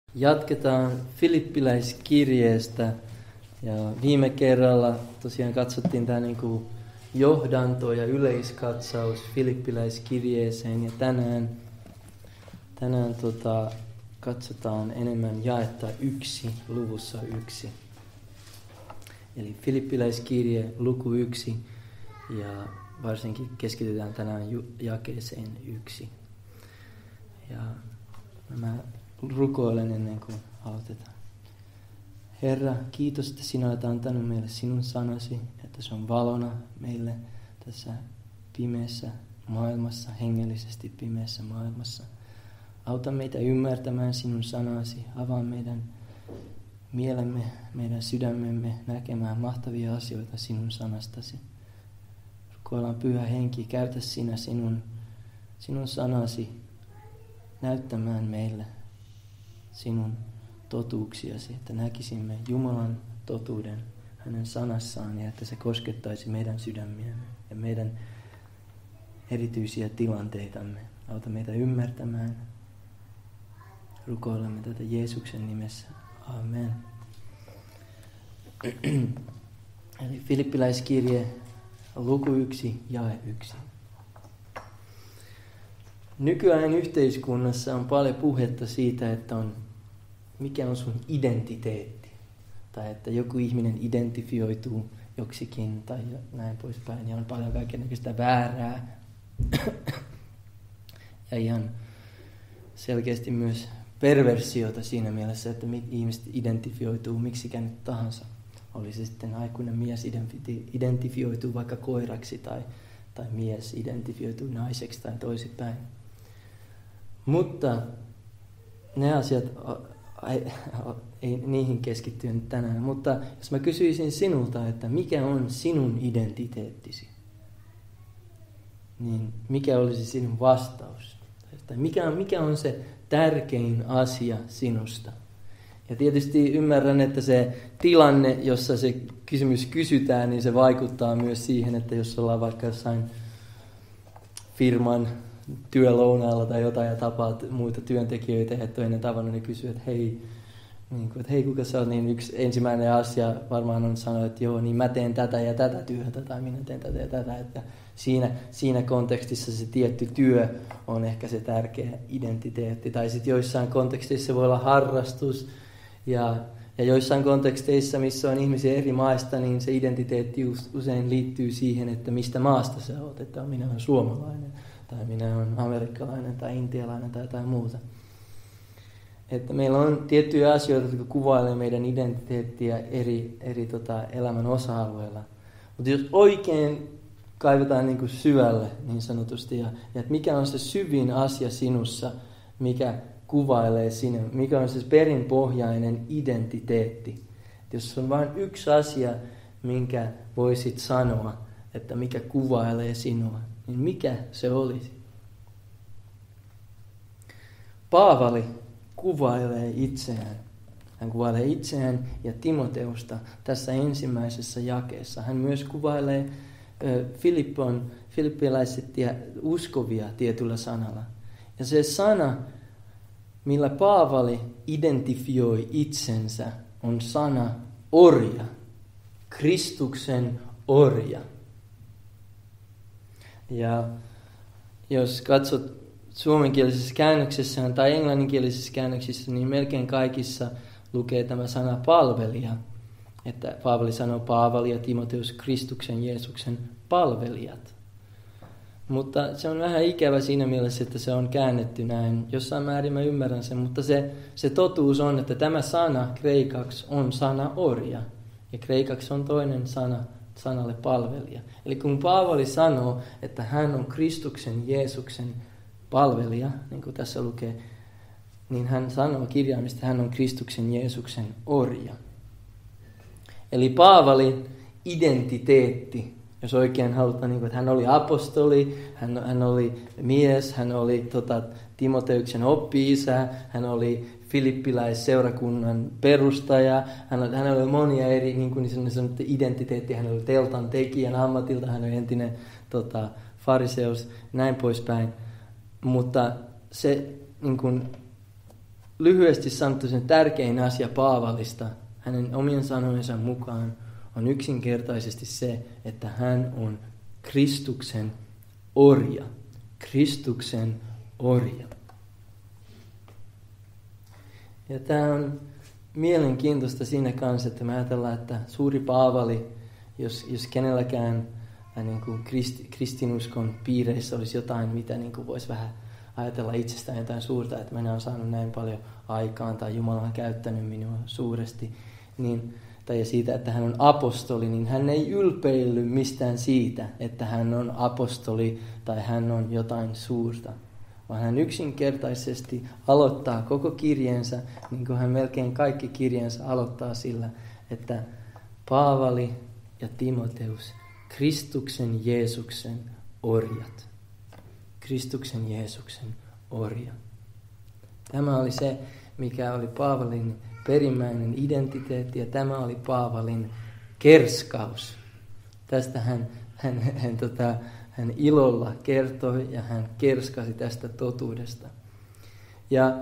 Jatketaan Filippiläiskirjeestä ja viime kerralla tosiaan katsottiin tämä niinku johdanto ja yleiskatsaus Filippiläiskirjeeseen ja tänään katsotaan enemmän jaetta 1 luvussa 1. Eli Filippiläiskirje luku 1 ja varsinkin keskitytään tänään jakeeseen 1. Ja mä rukoilen ennen kuin aloitetaan. Herra, kiitos, että sinä olet antanut meille sinun sanasi, että se on valona meille tässä pimeässä maailmassa, hengellisesti pimeässä maailmassa. Auta meitä ymmärtämään sinun sanasi, avaa meidän mielemme, meidän sydämemme näkemään mahtavia asioita sinun sanastasi. Rukoillaan Pyhä Henki, käytä sinä sinun sanasi näyttämään meille sinun totuuksiasi, että näkisimme Jumalan totuuden hänen sanassaan ja että se koskettaisi meidän sydämiämme ja meidän erityisiä tilanteitamme. Auta meitä ymmärtämään. Rukoilemme tätä Jeesuksen nimessä. Amen. Eli Filippiläiskirje, luku 1, jae 1. Nykyään yhteiskunnassa on paljon puhetta siitä, että mikä on sun identiteetti. Tai että joku ihminen identifioituu joksikin tai näin poispäin. Ja on paljon kaikennäköistä väärää. Ja ihan selkeästi myös perversiota siinä mielessä, että ihmiset identifioituu miksikä nyt tahansa. Oli se sitten aikuinen mies identifioituu vaikka koiraksi tai mies identifioituu naiseksi tai toisinpäin. Mutta ne asiat, ei niihin keskittyä nyt tänään. Mutta jos mä kysyisin sinulta, että mikä on sinun identiteettisi, niin mikä olisi sinun vastaus? Tai mikä on se tärkein asia sinusta? Ja tietysti ymmärrän, että se tilanne, jossa se kysymys kysytään, niin se vaikuttaa myös siihen, että jos ollaan vaikka jossain firman työlounaalla tai jotain ja tapaat muita työntekijöitä ja et ole ennen tavannut, niin kysyy, että hei, kuka sä oot, niin yksi ensimmäinen asia varmaan on sanoa, että joo, niin mä teen tätä ja tätä työtä tai minä teen tätä ja tätä, että siinä kontekstissa se tietty työ on ehkä se tärkeä identiteetti. Tai sitten joissain konteksteissa voi olla harrastus ja joissain konteksteissa, missä on ihmisiä eri maista, niin se identiteetti usein liittyy siihen, että mistä maasta sä oot, että minä olen suomalainen tai minä olen amerikkalainen tai intialainen tai jotain muuta. Että meillä on tiettyjä asioita, jotka kuvailee meidän identiteettiä eri elämän osa-alueilla. Mutta jos oikein kaivetaan niin kuin syvälle niin sanotusti, ja että mikä on se syvin asia sinussa, mikä kuvailee sinua, mikä on se perinpohjainen identiteetti. Et jos on vain yksi asia, minkä voisit sanoa, että mikä kuvailee sinua, niin mikä se olisi? Paavali kuvailee itseään. Hän kuvailee itseään ja Timoteusta tässä ensimmäisessä jakeessa. Hän myös kuvailee filippiläiset ja uskovia tietyllä sanalla. Ja se sana, millä Paavali identifioi itsensä, on sana orja. Kristuksen orja. Ja jos katsot suomenkielisessä käännöksessä tai englanninkielisessä käännöksissä, niin melkein kaikissa lukee tämä sana palvelija. Että Paavali sanoo Paavali ja Timoteus Kristuksen Jeesuksen palvelijat. Mutta se on vähän ikävä siinä mielessä, että se on käännetty näin. Jossain määrin mä ymmärrän sen, mutta se totuus on, että tämä sana kreikaksi on sana orja. Ja kreikaksi on toinen sana sanalle palvelija. Eli kun Paavali sanoo, että hän on Kristuksen Jeesuksen palvelija, niin kuin tässä lukee, niin hän sanoo kirjaimista, että hän on Kristuksen Jeesuksen orja. Eli Paavalin identiteetti, jos oikein halutaan, niin kuin, että hän oli apostoli, hän oli mies, hän oli Timoteuksen oppi-isä, hän oli filippiläisseurakunnan perustaja, hän oli monia eri niin sanottu identiteettiä, hän oli teltan tekijän ammatilta, hän oli entinen fariseus, näin poispäin. Mutta se niin kuin, lyhyesti sanottu sen tärkein asia Paavalista hänen omien sanojensa mukaan on yksinkertaisesti se, että hän on Kristuksen orja. Kristuksen orja. Ja tämä on mielenkiintoista siinä kanssa, että me ajatellaan, että suuri Paavali, jos kenelläkään niin kuin kristinuskon piireissä olisi jotain, mitä niin kuin voisi vähän ajatella itsestään jotain suurta, että minä olen saanut näin paljon aikaan tai Jumala on käyttänyt minua suuresti, tai siitä, että hän on apostoli, niin hän ei ylpeily mistään siitä, että hän on apostoli tai hän on jotain suurta, vaan hän yksinkertaisesti aloittaa koko kirjeensä, niin kuin hän melkein kaikki kirjeensä aloittaa sillä, että Paavali ja Timoteus, Kristuksen Jeesuksen orjat. Kristuksen Jeesuksen orja. Tämä oli se, mikä oli Paavalin perimmäinen identiteetti, ja tämä oli Paavalin kerskaus. Tästä hän ilolla kertoi ja hän kerskasi tästä totuudesta. Ja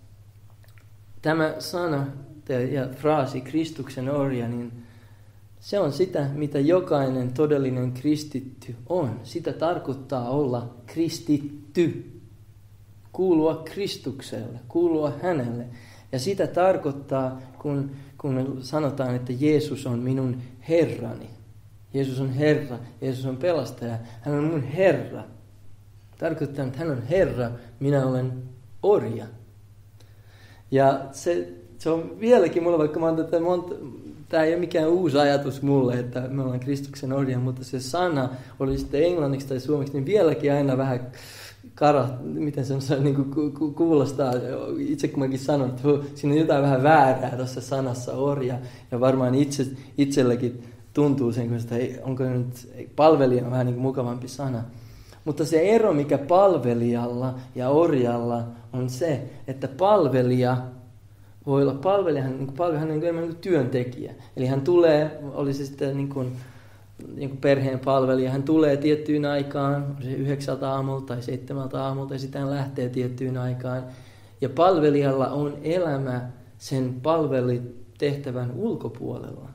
tämä sana ja fraasi Kristuksen orja, niin se on sitä, mitä jokainen todellinen kristitty on. Sitä tarkoittaa olla kristitty. Kuulua Kristukselle, kuulua hänelle. Ja sitä tarkoittaa, kun sanotaan, että Jeesus on minun Herrani. Jeesus on Herra, Jeesus on pelastaja, hän on mun Herra. Tarkoittaa, että hän on Herra, minä olen orja. Ja se on vieläkin mulla, vaikka mä oon tämä ei ole mikään uusi ajatus mulle, että me ollaan Kristuksen orja, mutta se sana oli sitten englanniksi tai suomeksi, niin vieläkin aina vähän miten se niin kuulostaa, itse kun mäkin sanon, että siinä on jotain vähän väärää tuossa sanassa orja, ja varmaan itsellekin tuntuu sen, kun sitä onko nyt palvelija on vähän niin kuin mukavampi sana. Mutta se ero, mikä palvelijalla ja orjalla on se, että palvelija voi olla palvelijahan, hän on enemmän niin työntekijä. Eli hän tulee, oli se sitten niin kuin perheen palvelija, hän tulee tiettyyn aikaan, se 9 aamulta tai 7 aamulta, ja sitten hän lähtee tiettyyn aikaan. Ja palvelijalla on elämä sen palvelitehtävän ulkopuolella.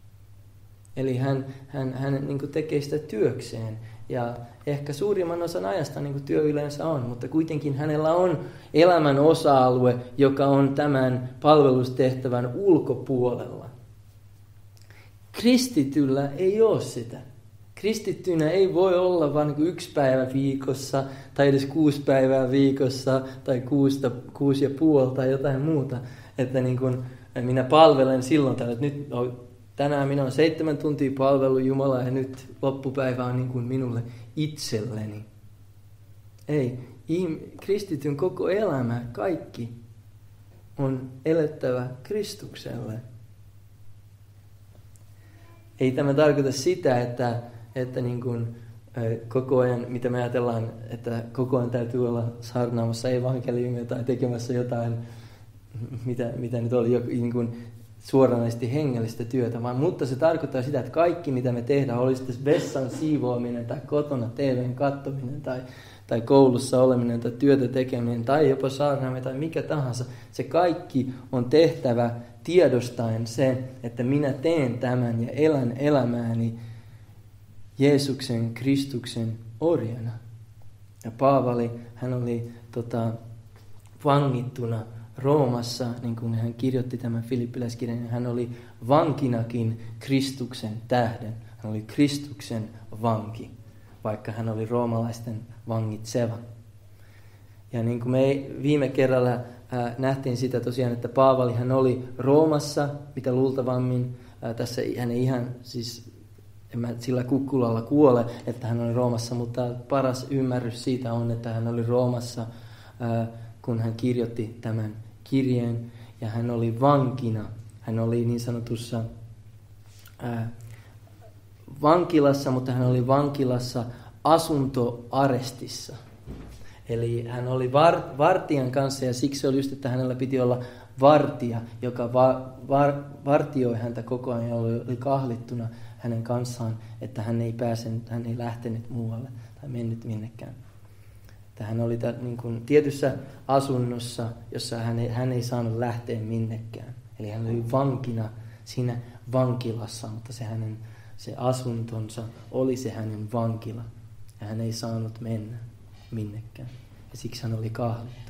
Eli hän niin kuin tekee sitä työkseen. Ja ehkä suurimman osan ajasta niin kuin työ yleensä on, mutta kuitenkin hänellä on elämän osa-alue, joka on tämän palvelustehtävän ulkopuolella. Kristityllä ei ole sitä. Kristittynä ei voi olla vain niin 1 päivä viikossa, tai edes 6 päivää viikossa, tai 6,5 tai jotain muuta. Että niin kuin minä palvelen silloin tällä, että nyt tänään minä olen 7 tuntia palvellut Jumalaa ja nyt loppupäivä on niin kuin minulle itselleni. Ei, kristityn koko elämä, kaikki on elettävä Kristukselle. Ei tämä tarkoita sitä, että niin kuin koko ajan, mitä me ajatellaan, että koko ajan täytyy olla saarnaamassa evankeliumia tai tekemässä jotain, mitä nyt oli niin kuin suoranaisesti hengellistä työtä, mutta se tarkoittaa sitä, että kaikki mitä me tehdään, oli sitten vessan siivoaminen tai kotona TV:n katsominen tai koulussa oleminen tai työtä tekeminen tai jopa saarnaaminen tai mikä tahansa, se kaikki on tehtävä tiedostaen se, että minä teen tämän ja elän elämääni Jeesuksen, Kristuksen orjana. Ja Paavali, hän oli vangittuna Roomassa, niin kuin hän kirjoitti tämän Filippiläiskirjan, niin hän oli vankinakin Kristuksen tähden. Hän oli Kristuksen vanki, vaikka hän oli roomalaisten vangitseva. Ja niin kuin me viime kerralla nähtiin sitä tosiaan, että Paavali hän oli Roomassa, mitä luultavammin. Tässä hän ei ihan, siis en mä sillä kukkulalla kuole, että hän oli Roomassa, mutta paras ymmärrys siitä on, että hän oli Roomassa, kun hän kirjoitti tämän kirjeen, ja hän oli vankina. Hän oli niin sanotussa vankilassa, mutta hän oli vankilassa asuntoarestissa. Eli hän oli vartijan kanssa, ja siksi oli just, että hänellä piti olla vartija, joka vartioi häntä koko ajan ja oli kahlittuna hänen kanssaan, että hän ei lähtenyt muualle tai mennyt minnekään. Että hän oli niin kuin tietyssä asunnossa, jossa hän ei saanut lähteä minnekään. Eli hän oli vankina siinä vankilassa, mutta se asuntonsa oli se hänen vankila. Ja hän ei saanut mennä minnekään. Ja siksi hän oli kahlittu.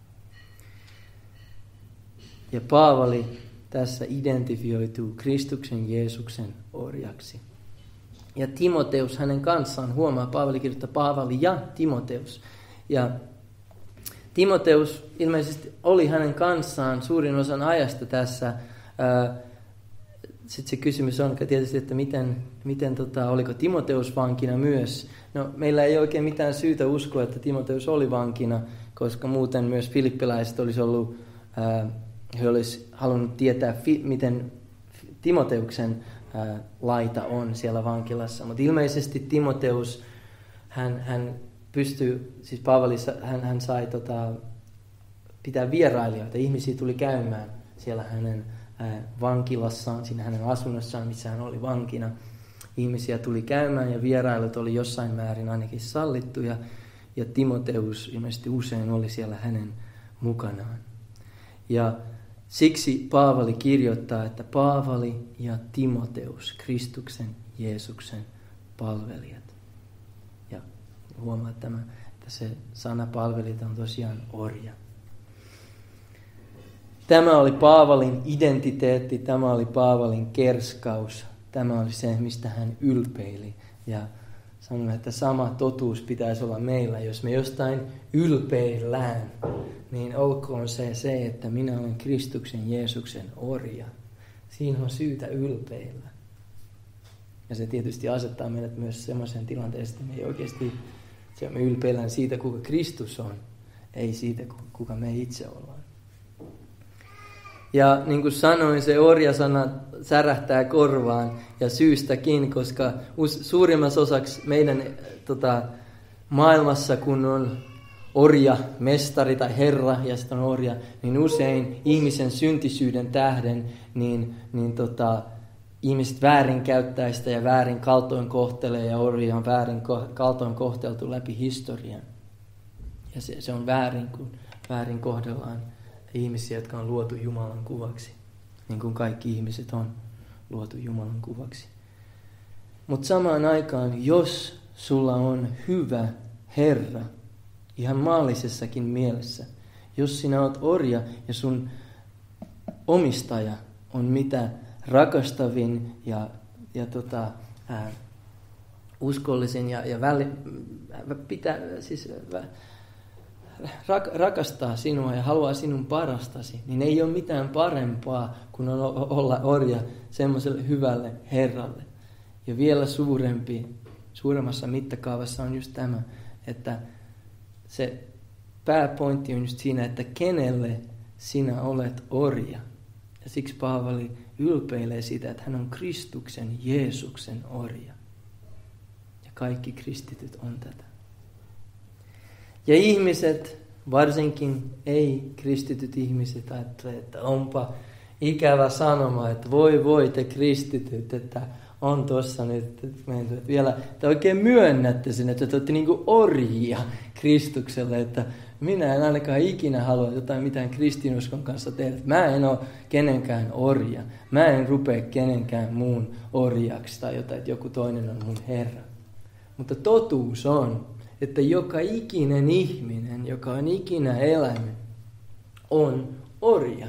Ja Paavali tässä identifioituu Kristuksen Jeesuksen orjaksi. Ja Timoteus hänen kanssaan, huomaa Paavali kirjoittaa Paavali ja Timoteus. Ja Timoteus ilmeisesti oli hänen kanssaan suurin osan ajasta tässä. Sitten se kysymys on tietysti, että miten oliko Timoteus vankina myös. No, meillä ei oikein mitään syytä uskoa, että Timoteus oli vankina, koska muuten myös filippiläiset olisi ollut, he olisi halunnut tietää, miten Timoteuksen laita on siellä vankilassa. Mutta ilmeisesti Timoteus, hän pystyi, siis Paavalissa, hän sai pitää vierailijoita. Ihmisiä tuli käymään siellä hänen vankilassaan, siinä hänen asunnossaan, missä hän oli vankina. Ihmisiä tuli käymään ja vierailut oli jossain määrin ainakin sallittuja. Ja Timoteus ilmeisesti usein oli siellä hänen mukanaan. Ja siksi Paavali kirjoittaa, että Paavali ja Timoteus, Kristuksen Jeesuksen palvelijat. Ja huomaa että se sana palvelijat on tosiaan orja. Tämä oli Paavalin identiteetti, tämä oli Paavalin kerskaus, tämä oli se, mistä hän ylpeili. Ja sanoin, että sama totuus pitäisi olla meillä. Jos me jostain ylpeillään, niin olkoon se, että minä olen Kristuksen Jeesuksen orja. Siinä on syytä ylpeillä. Ja se tietysti asettaa meidät myös semmoisen tilanteeseen, että me ei oikeasti, me ylpeillään siitä, kuka Kristus on, ei siitä, kuka me itse ollaan. Ja niin kuin sanoin, se orjasana särähtää korvaan ja syystäkin, koska suurimmassa osaksi meidän maailmassa, kun on orja, mestari tai herra ja sitten on orja, niin usein ihmisen syntisyyden tähden ihmiset väärinkäyttää sitä ja väärin kaltoin kohtelee ja orja on väärin kaltoin kohteltu läpi historian. Ja se on väärin, kun väärin kohdellaan ihmisiä, jotka on luotu Jumalan kuvaksi, niin kuin kaikki ihmiset on luotu Jumalan kuvaksi. Mutta samaan aikaan, jos sulla on hyvä Herra, ihan maallisessakin mielessä, jos sinä olet orja ja sun omistaja on mitä rakastavin ja uskollisin ja rakastaa sinua ja haluaa sinun parastasi, niin ei ole mitään parempaa kuin olla orja semmoiselle hyvälle Herralle. Ja vielä suuremmassa mittakaavassa on just tämä, että se pääpointti on just siinä, että kenelle sinä olet orja. Ja siksi Paavali ylpeilee sitä, että hän on Kristuksen, Jeesuksen orja. Ja kaikki kristityt on tätä. Ja ihmiset, varsinkin ei-kristityt ihmiset, ajattelevat, että onpa ikävä sanoma, että voi te kristityt, että on tuossa nyt, että vielä te oikein myönnätte sen, että te olette niin kuin orjia Kristukselle, että minä en ainakaan ikinä halua jotain mitään kristinuskon kanssa tehdä. Mä en ole kenenkään orja. Mä en rupea kenenkään muun orjaksi tai jotain, että joku toinen on mun Herra. Mutta totuus on, että joka ikinen ihminen, joka on ikinä elänyt, on orja.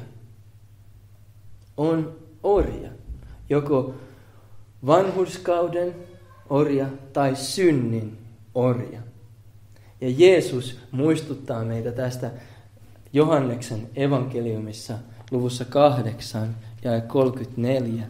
On orja. Joko vanhurskauden orja tai synnin orja. Ja Jeesus muistuttaa meitä tästä Johanneksen evankeliumissa luvussa 8 ja 34.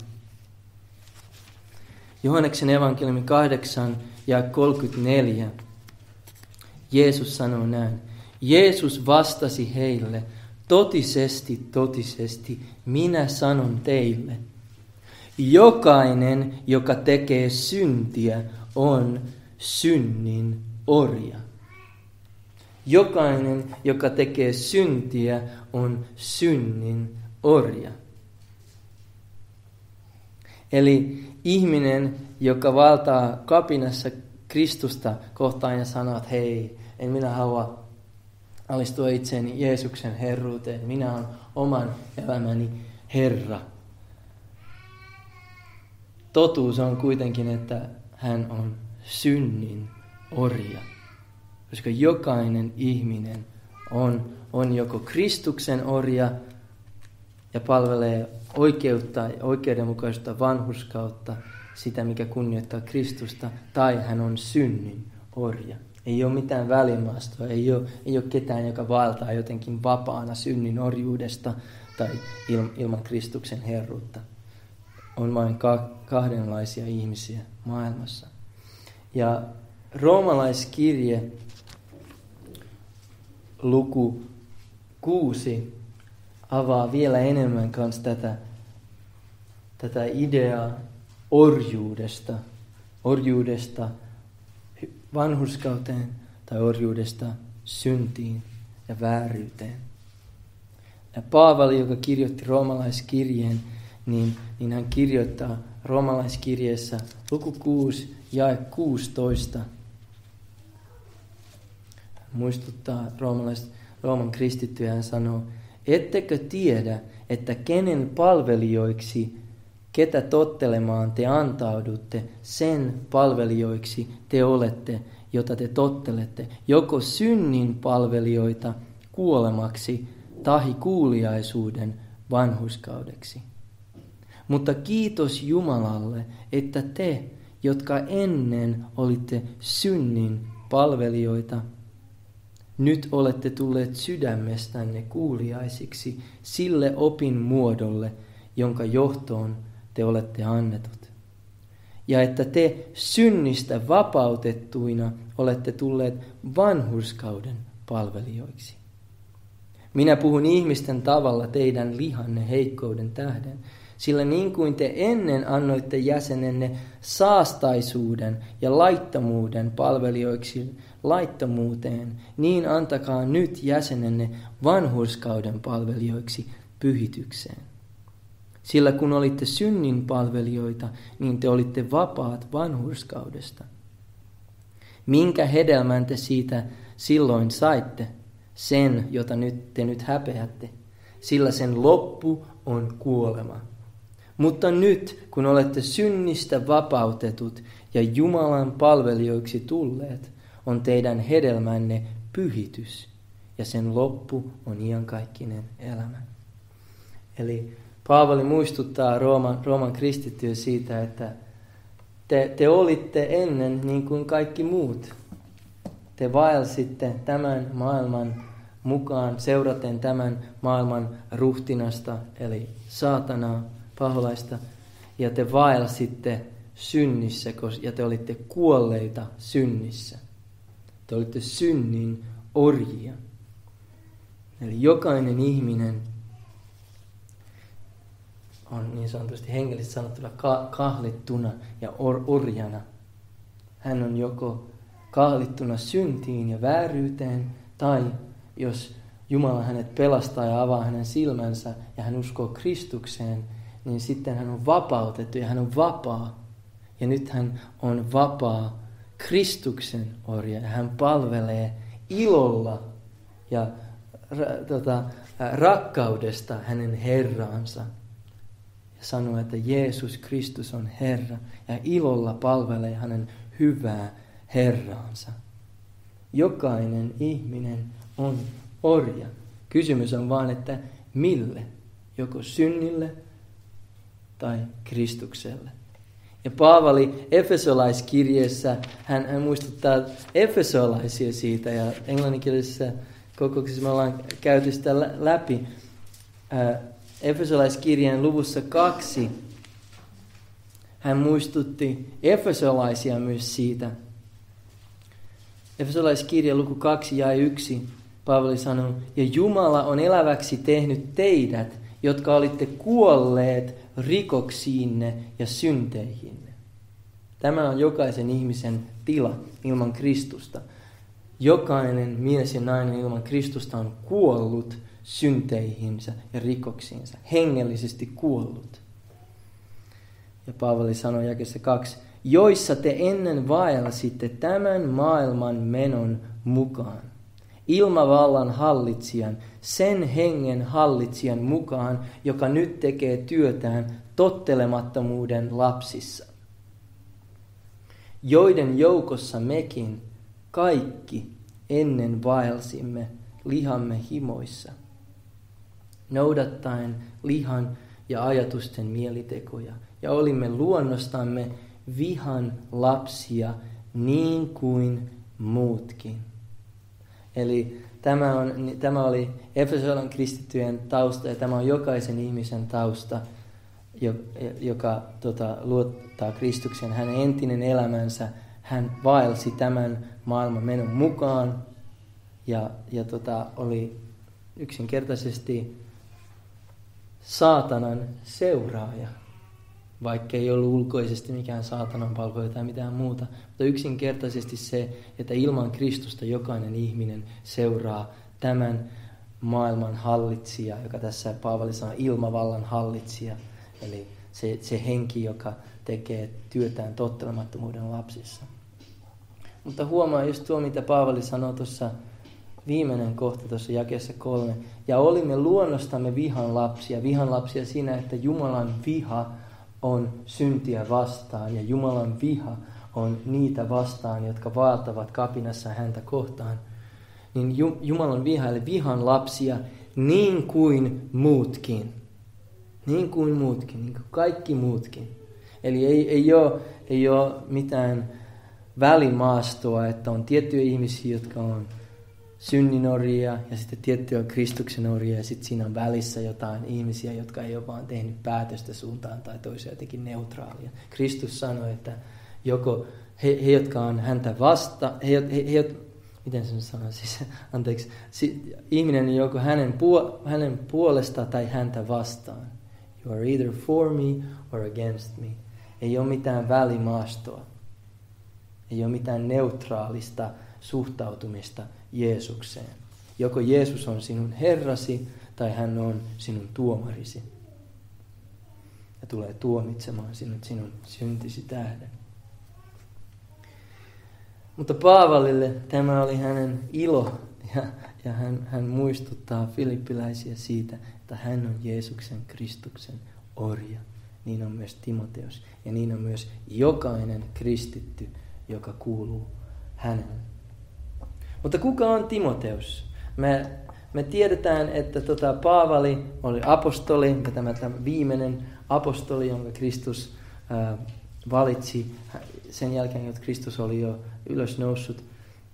Johanneksen evankeliumi 8 ja 34. Jeesus sanoo näin. Jeesus vastasi heille, totisesti, totisesti, minä sanon teille. Jokainen, joka tekee syntiä, on synnin orja. Jokainen, joka tekee syntiä, on synnin orja. Eli ihminen, joka valtaa kapinassa Kristusta kohtaan ja sanoo, että hei, En minä halua alistua itseeni Jeesuksen herruuteen. Minä olen oman elämäni Herra. Totuus on kuitenkin, että hän on synnin orja. Koska jokainen ihminen on joko Kristuksen orja ja palvelee oikeutta ja oikeudenmukaisuutta vanhurskautta, sitä mikä kunnioittaa Kristusta, tai hän on synnin orja. Ei ole mitään välimaastoa, ei ole ketään, joka vaeltaa jotenkin vapaana synnin orjuudesta tai ilman Kristuksen herruutta. On vain kahdenlaisia ihmisiä maailmassa. Ja roomalaiskirje luku 6 avaa vielä enemmän kanssa tätä ideaa orjuudesta vanhurskauteen tai orjuudesta syntiin ja vääryyteen. Ja Paavali, joka kirjoitti roomalaiskirjeen, niin hän kirjoittaa roomalaiskirjeessä luku 6 jae 16. Hän muistuttaa Rooman kristittyjä, hän sanoo, ettekö tiedä, että kenen palvelijoiksi, ketä tottelemaan te antaudutte, sen palvelijoiksi te olette, jota te tottelette, joko synnin palvelijoita kuolemaksi tahi kuuliaisuuden vanhurskaudeksi. Mutta kiitos Jumalalle, että te, jotka ennen olitte synnin palvelijoita, nyt olette tulleet sydämestänne kuuliaisiksi sille opin muodolle, jonka johtoon te olette annetut. Ja että te synnistä vapautettuina olette tulleet vanhurskauden palvelijoiksi. Minä puhun ihmisten tavalla teidän lihanne heikkouden tähden, sillä niin kuin te ennen annoitte jäsenenne saastaisuuden ja laittomuuden palvelijoiksi laittomuuteen, niin antakaa nyt jäsenenne vanhurskauden palvelijoiksi pyhitykseen. Sillä kun olitte synnin palvelijoita, niin te olitte vapaat vanhurskaudesta. Minkä hedelmän te siitä silloin saitte? Sen, jota te nyt häpeätte, sillä sen loppu on kuolema. Mutta nyt, kun olette synnistä vapautetut ja Jumalan palvelijoiksi tulleet, on teidän hedelmänne pyhitys, ja sen loppu on iankaikkinen elämä. Eli Paavali muistuttaa Rooman kristittyjä siitä, että te olitte ennen niin kuin kaikki muut. Te vaelsitte tämän maailman mukaan, seuraten tämän maailman ruhtinasta, eli saatanaa, paholaista, ja te vaelsitte synnissä, ja te olitte kuolleita synnissä. Te olitte synnin orjia. Eli jokainen ihminen on niin sanotusti hengellisesti sanottuna kahlittuna ja orjana. Hän on joko kahlittuna syntiin ja vääryyteen, tai jos Jumala hänet pelastaa ja avaa hänen silmänsä ja hän uskoo Kristukseen, niin sitten hän on vapautettu ja hän on vapaa. Ja nyt hän on vapaa Kristuksen orja ja hän palvelee ilolla ja rakkaudesta hänen Herraansa. Ja sanoo, että Jeesus Kristus on Herra ja ilolla palvelee hänen hyvää Herraansa. Jokainen ihminen on orja. Kysymys on vaan, että mille? Joko synnille tai Kristukselle. Ja Paavali Efesolaiskirjeessä, hän muistuttaa efesolaisia siitä, ja englanninkielisessä kokouksessa me ollaan käyty sitä läpi. Efesolaiskirjeen luvussa 2 hän muistutti efesolaisia myös siitä. Efesolaiskirja luku 2 jae 1, Paavali sanoo, ja Jumala on eläväksi tehnyt teidät, jotka olitte kuolleet rikoksiinne ja synteihinne. Tämä on jokaisen ihmisen tila ilman Kristusta. Jokainen mies ja nainen ilman Kristusta on kuollut synteihinsä ja rikoksiinsa, hengellisesti kuollut. Ja Paavali sanoi jakeessa 2, joissa te ennen vaelsitte tämän maailman menon mukaan. Ilmavallan hallitsijan, sen hengen hallitsijan mukaan, joka nyt tekee työtään tottelemattomuuden lapsissa, joiden joukossa mekin kaikki ennen vaelsimme lihamme himoissa, noudattaen lihan ja ajatusten mielitekoja, ja olimme luonnostamme vihan lapsia niin kuin muutkin. Eli tämä oli Efesolan kristittyjen tausta, ja tämä on jokaisen ihmisen tausta, joka luottaa Kristuksen. Hänen entinen elämänsä, hän vaelsi tämän maailman menon mukaan, ja oli yksinkertaisesti saatanan seuraaja. Vaikka ei ollut ulkoisesti mikään saatanan palvelija tai mitään muuta, mutta yksinkertaisesti se, että ilman Kristusta jokainen ihminen seuraa tämän maailman hallitsija, joka tässä Paavali sanoo ilmavallan hallitsija, eli se henki, joka tekee työtään tottelemattomuuden lapsissa. Mutta huomaa just tuo, mitä Paavali sanoo tuossa viimeinen kohta tuossa jakeessa 3. Ja olimme luonnostamme vihan lapsia siinä, että Jumalan viha on syntiä vastaan, ja Jumalan viha on niitä vastaan, jotka vaeltavat kapinassa häntä kohtaan. Niin Jumalan viha, eli vihan lapsia, niin kuin muutkin. Niin kuin muutkin, niin kuin kaikki muutkin. Eli ei ole mitään välimaastoa, että on tiettyjä ihmisiä, jotka on synninoria, ja sitten tiettyjä Kristuksen oria, ja sitten siinä on välissä jotain ihmisiä, jotka ei ole vaan tehnyt päätöstä suuntaan tai toiseen jotenkin neutraalia. Kristus sanoi, että joko he jotka on häntä vasta, miten se sanoo siis, ihminen on joko hänen puolesta tai häntä vastaan. You are either for me or against me. Ei ole mitään välimaastoa. Ei ole mitään neutraalista suhtautumista Jeesukseen. Joko Jeesus on sinun Herrasi tai hän on sinun tuomarisi. Ja tulee tuomitsemaan sinun syntisi tähden. Mutta Paavalille tämä oli hänen ilo ja hän muistuttaa filippiläisiä siitä, että hän on Jeesuksen Kristuksen orja. Niin on myös Timoteus ja niin on myös jokainen kristitty, joka kuuluu hänelle. Mutta kuka on Timoteus? Me tiedetään, että Paavali oli apostoli, tämä viimeinen apostoli, jonka Kristus valitsi sen jälkeen, että Kristus oli jo ylösnoussut.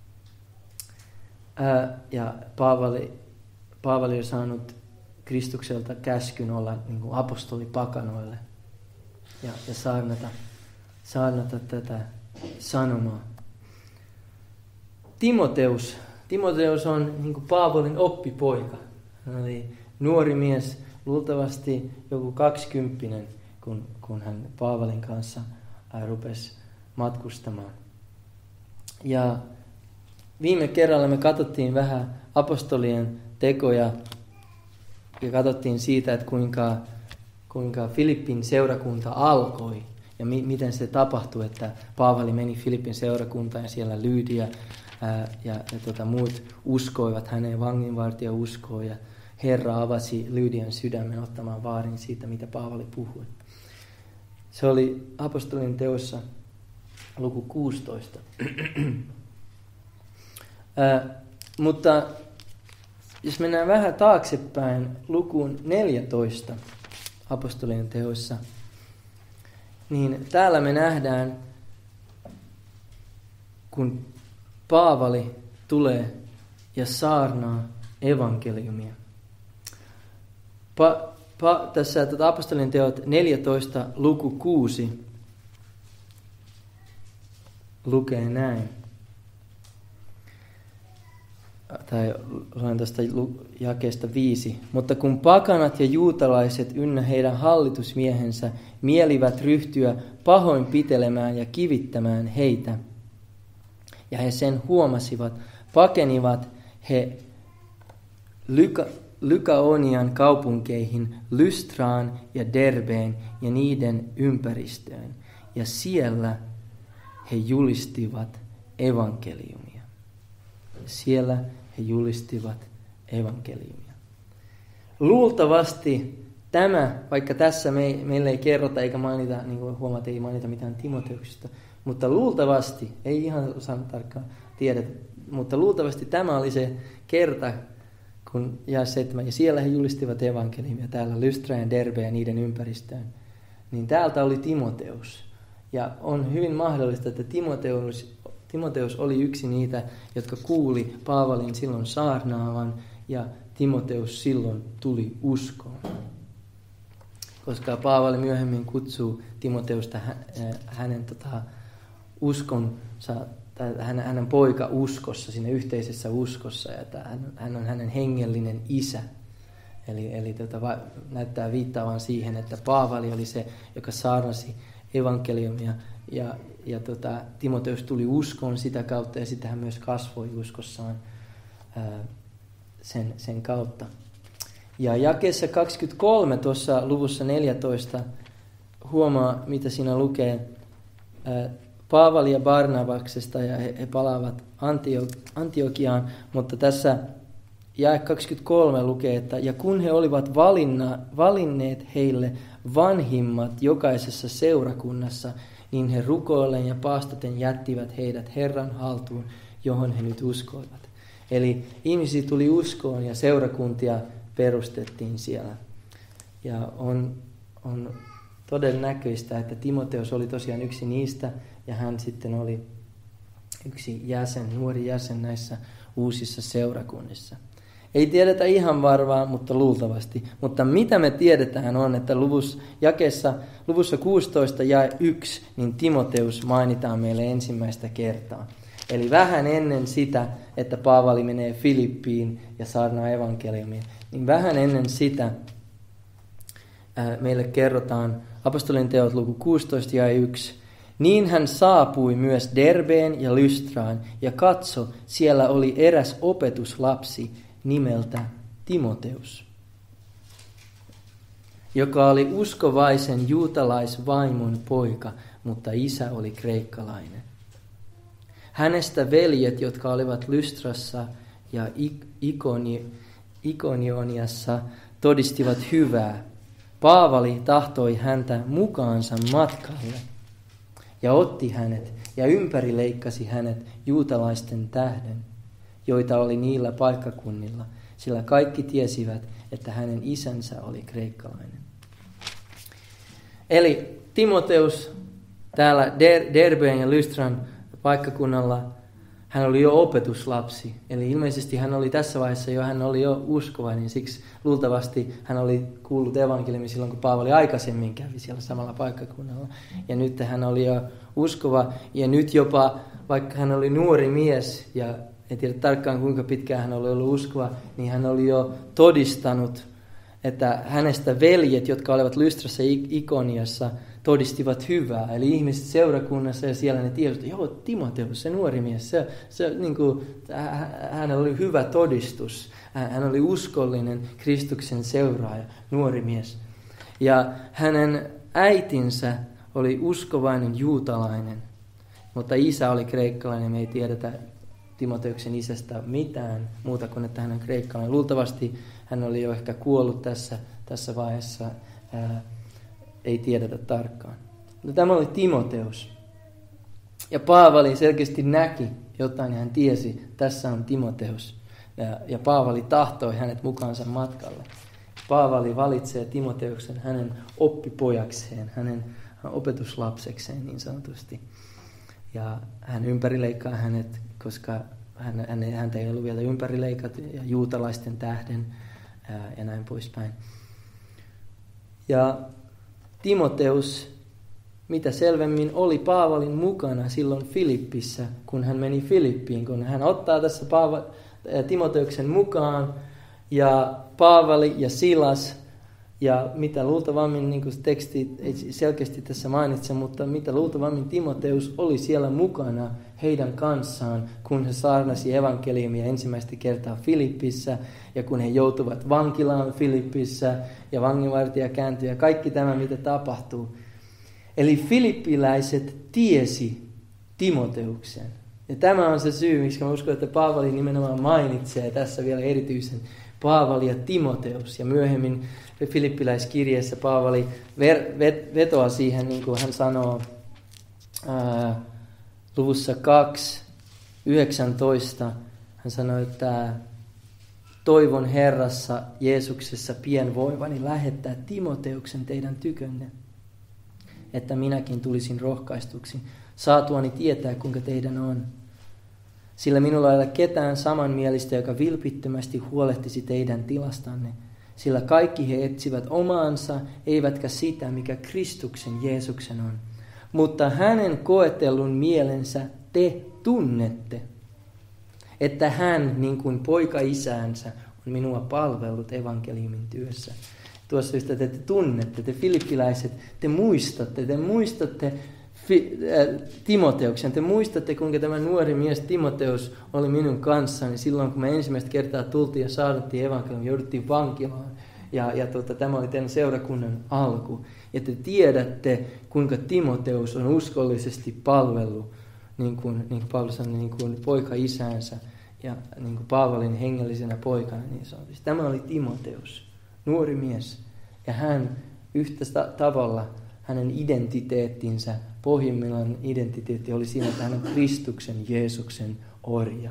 Ja Paavali on saanut Kristukselta käskyn olla niin kuin apostoli pakanoille ja saarnata tätä sanomaa. Timoteus on niin kuin Paavalin oppipoika. Hän oli nuori mies, luultavasti joku 20, kun hän Paavalin kanssa rupesi matkustamaan. Ja viime kerralla me katsottiin vähän apostolien tekoja ja katsottiin siitä, että kuinka Filippin seurakunta alkoi ja miten se tapahtui, että Paavali meni Filippin seurakuntaan ja siellä Lydia ja muut uskoivat häneen, vanginvartija uskoi ja Herra avasi Lydian sydämen ottamaan vaarin siitä, mitä Paavali puhui. Se oli apostolien teossa luku 16. Mutta jos mennään vähän taaksepäin lukuun 14 apostolien teossa, niin täällä me nähdään, kun Paavali tulee ja saarnaa evankeliumia. Tässä apostolien teot 14 luku 6 lukee näin. Tai luen tästä jakeesta 5. Mutta kun pakanat ja juutalaiset ynnä heidän hallitusmiehensä mielivät ryhtyä pahoinpitelemään ja kivittämään heitä, ja he sen huomasivat, pakenivat he Lykaonian kaupunkeihin, Lystraan ja Derbeen ja niiden ympäristöön, ja siellä he julistivat evankeliumia. Siellä he julistivat evankeliumia. Luultavasti tämä, vaikka tässä meille ei kerrota eikä mainita, niin kuin huomaat, ei mainita mitään Timoteuksesta, mutta luultavasti, ei ihan osaa tarkkaan tiedetä, mutta luultavasti tämä oli se kerta, kun jae 7, ja siellä he julistivat evankeliumia, täällä Lystra ja Derbe ja niiden ympäristöön, niin täältä oli Timoteus. Ja on hyvin mahdollista, että Timoteus oli yksi niitä, jotka kuuli Paavalin silloin saarnaavan, ja Timoteus silloin tuli uskoon. Koska Paavali myöhemmin kutsuu Timoteusta hänen uskonsa, tai hänen poika uskossa, siinä yhteisessä uskossa, ja että hän on hänen hengellinen isä. Eli näyttää viittaavan siihen, että Paavali oli se, joka saarnasi evankeliumia, ja Timoteus tuli uskoon sitä kautta, ja sitä hän myös kasvoi uskossaan sen kautta. Ja jakeessa 23 tuossa luvussa 14 huomaa, mitä siinä lukee Paavali ja Barnabaksesta, ja he palaavat Antiokiaan, mutta tässä jae 23 lukee, että ja kun he olivat valinneet heille vanhimmat jokaisessa seurakunnassa, niin he rukoillen ja paastaten jättivät heidät Herran haltuun, johon he nyt uskoivat. Eli ihmisiä tuli uskoon ja seurakuntia perustettiin siellä. Ja on todennäköistä, että Timoteus oli tosiaan yksi niistä, ja hän sitten oli yksi nuori jäsen näissä uusissa seurakunnissa. Ei tiedetä ihan varmaan, mutta luultavasti. Mutta mitä me tiedetään on, että luvussa 16 jae 1, niin Timoteus mainitaan meille ensimmäistä kertaa. Eli vähän ennen sitä, että Paavali menee Filippiin ja saarnaa evankeliumiin, niin vähän ennen sitä meille kerrotaan apostolien teot luku 16 jae 1. Niin hän saapui myös Derbeen ja Lystraan, ja katso, siellä oli eräs opetuslapsi nimeltä Timoteus, joka oli uskovaisen juutalaisvaimon poika, mutta isä oli kreikkalainen. Hänestä veljet, jotka olivat Lystrassa ja Ikonioniassa, todistivat hyvää. Paavali tahtoi häntä mukaansa matkalle ja otti hänet ja ympärileikkasi hänet juutalaisten tähden, joita oli niillä paikkakunnilla, sillä kaikki tiesivät, että hänen isänsä oli kreikkalainen. Eli Timoteus täällä Derbeen ja Lystran paikkakunnalla, hän oli jo opetuslapsi. Eli ilmeisesti hän oli tässä vaiheessa hän oli jo uskovainen, siksi luultavasti hän oli kuullut evankeliumin silloin, kun Paavali aikaisemmin kävi siellä samalla paikkakunnalla. Ja nyt hän oli jo uskova, ja nyt jopa, vaikka hän oli nuori mies, ja en tiedä tarkkaan kuinka pitkään hän oli ollut uskova, niin hän oli jo todistanut, että hänestä veljet, jotka olivat Lystrassa ja Ikoniassa, todistivat hyvää. Eli ihmiset seurakunnassa ja siellä ne tiedot, että joo, Timoteus, se nuori mies, hänellä oli hyvä todistus. Hän oli uskollinen Kristuksen seuraaja, nuori mies. Ja hänen äitinsä oli uskovainen juutalainen, mutta isä oli kreikkalainen. Me ei tiedetä Timoteuksen isästä mitään muuta kuin, että hän on kreikkalainen. Luultavasti hän oli jo ehkä kuollut tässä vaiheessa. Ei tiedetä tarkkaan. No, tämä oli Timoteus. Ja Paavali selkeästi näki jotain ja hän tiesi, tässä on Timoteus. Ja Paavali tahtoi hänet mukaansa matkalle. Paavali valitsee Timoteuksen hänen oppipojakseen, hänen opetuslapsekseen niin sanotusti. Ja hän ympärileikkaa hänet, koska häntä ei ollut vielä ympärileikat ja juutalaisten tähden ja näin poispäin. Ja Timoteus, mitä selvemmin, oli Paavalin mukana silloin Filippissä, kun hän meni Filippiin, kun hän ottaa tässä Timoteuksen mukaan, ja Paavali ja Silas, ja mitä luultavammin, niin kuin teksti ei selkeästi tässä mainitse, mutta mitä luultavammin Timoteus oli siellä mukana heidän kanssaan, kun he saarnasi evankeliumia ensimmäistä kertaa Filippissä, ja kun he joutuvat vankilaan Filippissä, ja vanginvartija kääntyi, ja kaikki tämä, mitä tapahtuu. Eli filippiläiset tiesi Timoteuksen. Ja tämä on se syy, miksi mä uskon, että Paavali nimenomaan mainitsee tässä vielä erityisen Paavali ja Timoteus. Ja myöhemmin Filippiläiskirjeessä Paavali vetoaa siihen, niin kuin hän sanoo luvussa 2:19. Hän sanoi, että toivon Herrassa Jeesuksessa pian voivani lähettää Timoteuksen teidän tykönne, että minäkin tulisin rohkaistuksi, saatuani tietää, kuinka teidän on. Sillä minulla ei ole ketään samanmielistä, joka vilpittömästi huolehtisi teidän tilastanne, sillä kaikki he etsivät omaansa, eivätkä sitä, mikä Kristuksen Jeesuksen on. Mutta hänen koetellun mielensä te tunnette, että hän, niin kuin poika isäänsä, on minua palvellut evankeliumin työssä. Tuossa just, että te tunnette, te filippiläiset, te muistatte Timoteuksen. Te muistatte, kuinka tämä nuori mies Timoteus oli minun kanssani silloin, kun me ensimmäistä kertaa tultiin ja saarnattiin evankeliumia, jouduttiin vankilaan. Ja tämä oli teidän seurakunnan alku. Ja te tiedätte, kuinka Timoteus on uskollisesti palvellut, niin kuin Paavali sanoi, niin kuin poika isäänsä ja niin kuin Paavalin hengellisenä poikana. Niin sanotusti. Tämä oli Timoteus, nuori mies. Ja hän yhtä tavalla, hänen identiteettinsä, pohjimmillaan identiteetti oli siinä, että hän on Kristuksen, Jeesuksen orja.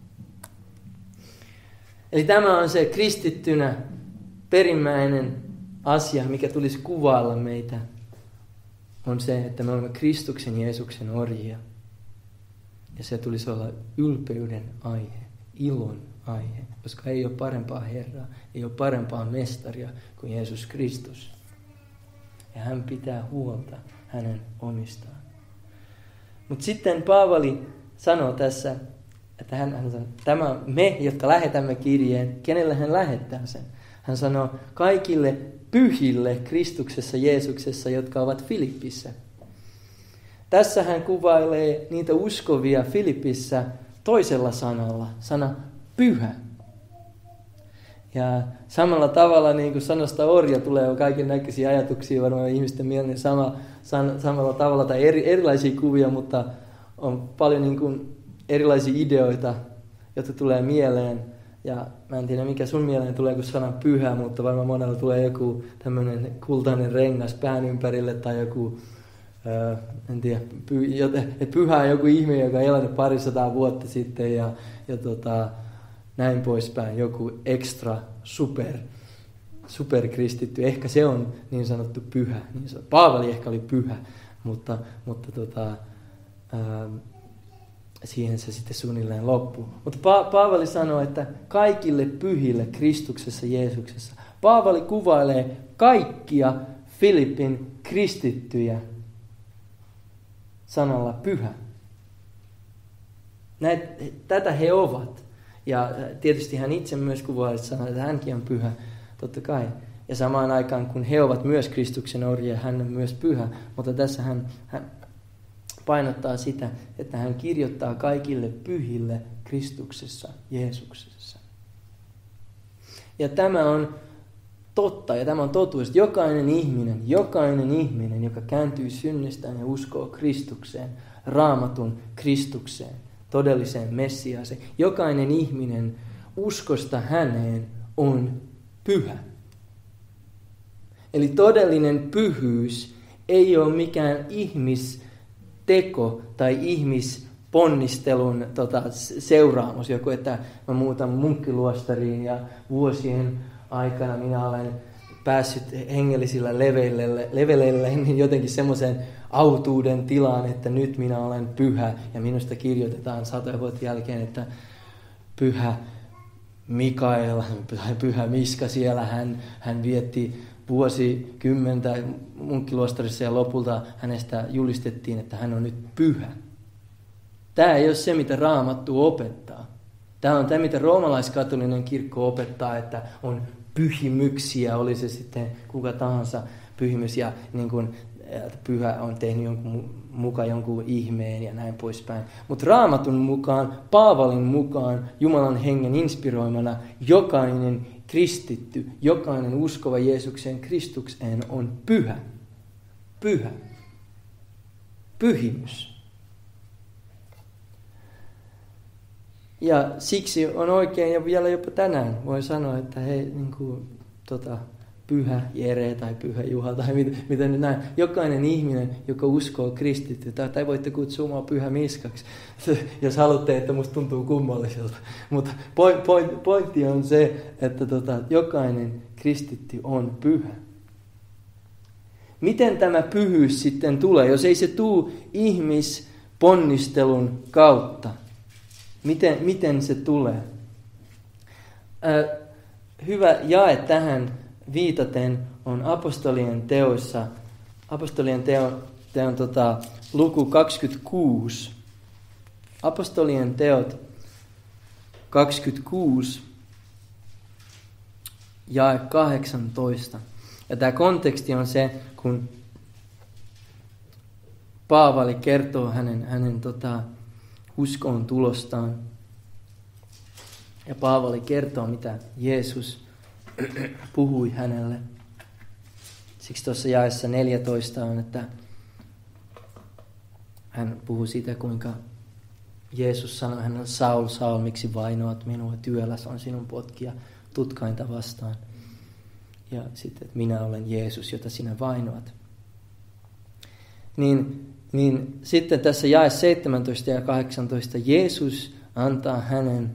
Eli tämä on se kristittynä perimmäinen asia, mikä tulisi kuvailla meitä, on se, että me olemme Kristuksen, Jeesuksen orjia. Ja se tulisi olla ylpeyden aihe, ilon aihe, koska ei ole parempaa Herraa, ei ole parempaa mestaria kuin Jeesus Kristus. Ja hän pitää huolta hänen omistaan. Mutta sitten Paavali sanoo tässä, että hän sanoo, tämä me, jotka lähetämme kirjeen, kenelle hän lähettää sen? Hän sanoo kaikille pyhille Kristuksessa Jeesuksessa, jotka ovat Filippissä. Tässä hän kuvailee niitä uskovia Filippissä toisella sanalla, sana pyhä. Ja samalla tavalla niin kuin sanasta orja tulee kaiken näköisiä ajatuksia varmaan ihmisten mieleen samalla tavalla tai erilaisia kuvia, mutta on paljon niin kuin erilaisia ideoita, jotka tulee mieleen. Ja mä en tiedä mikä sun mieleen tulee, kun sana pyhä, mutta varmaan monella tulee joku tämmöinen kultainen rengas pään ympärille tai joku, en tiedä, pyhä on joku ihminen, joka on elänyt parisataa vuotta sitten ja näin poispäin, joku ekstra superkristitty. Ehkä se on niin sanottu pyhä. Paavali ehkä oli pyhä, mutta siihen se sitten suunnilleen loppuu. Mutta Paavali sanoo, että kaikille pyhille Kristuksessa Jeesuksessa. Paavali kuvailee kaikkia Filippin kristittyjä sanalla pyhä. Tätä he ovat. Ja tietysti hän itse myös kuvailee sanoo, että hänkin on pyhä, totta kai. Ja samaan aikaan, kun he ovat myös Kristuksen orjia, hän on myös pyhä. Mutta tässä hän painottaa sitä, että hän kirjoittaa kaikille pyhille Kristuksessa, Jeesuksessa. Ja tämä on totta ja tämä on totuus. Jokainen ihminen, joka kääntyy synnistään ja uskoo Kristukseen, Raamatun Kristukseen, todelliseen Messiaaseen. Jokainen ihminen uskosta häneen on pyhä. Eli todellinen pyhyys ei ole mikään ihmisteko tai ihmisponnistelun seuraamus. Joku, että mä muutan munkkiluostariin ja vuosien aikana minä olen päässyt hengellisillä leveleillä niin jotenkin semmoiseen autuuden tilaan, että nyt minä olen pyhä. Ja minusta kirjoitetaan 100 vuotta jälkeen, että pyhä Mikael, pyhä Miska siellä, hän vietti vuosikymmentä munkkiluostarissa ja lopulta hänestä julistettiin, että hän on nyt pyhä. Tämä ei ole se, mitä Raamattu opettaa. Tämä on tämä, mitä roomalaiskatolinen kirkko opettaa, että on pyhimyksiä, oli se sitten kuka tahansa pyhimys ja niin kuin pyhä on tehnyt jonkun ihmeen ja näin poispäin. Mutta Raamatun mukaan, Paavalin mukaan, Jumalan hengen inspiroimana, jokainen kristitty, jokainen uskova Jeesuksen Kristukseen on pyhä. Pyhä. Pyhimys. Ja siksi on oikein, ja vielä jopa tänään voi sanoa, että hei, Pyhä Jere tai Pyhä Juha tai mitä nyt näin. Jokainen ihminen, joka uskoo kristitty, tai voitte kutsua mua Pyhä Miskaksi, jos haluatte, että musta tuntuu kummalliselta. Mutta pointti on se, että jokainen kristitty on pyhä. Miten tämä pyhyys sitten tulee, jos ei se tule ihmisponnistelun kautta? Miten se tulee? Hyvä jae tähän viitaten on apostolien teoissa, teon luku 26. Apostolien teot 26, jae 18. Ja tämä konteksti on se, kun Paavali kertoo hänen uskoon tulostaan. Ja Paavali kertoo, mitä Jeesus puhui hänelle. Siksi tuossa jaessa 14 on, että hän puhuu siitä, kuinka Jeesus sanoi hänelle, Saul, Saul, miksi vainoat minua, työläs on sinun potkia tutkainta vastaan. Ja sitten, että minä olen Jeesus, jota sinä vainoat. Niin sitten tässä jae 17 ja 18 Jeesus antaa hänen